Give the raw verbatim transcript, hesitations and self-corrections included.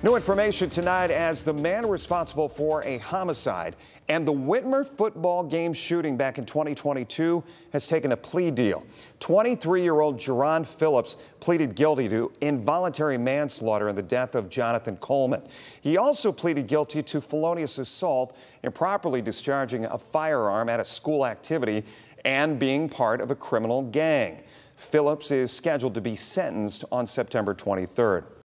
New information tonight as the man responsible for a homicide and the Whitmer football game shooting back in twenty twenty-two has taken a plea deal. twenty-three-year-old Jaron Phillips pleaded guilty to involuntary manslaughter in the death of Johnathan Coleman. He also pleaded guilty to felonious assault, improperly discharging a firearm at a school activity, and being part of a criminal gang. Phillips is scheduled to be sentenced on September twenty-third.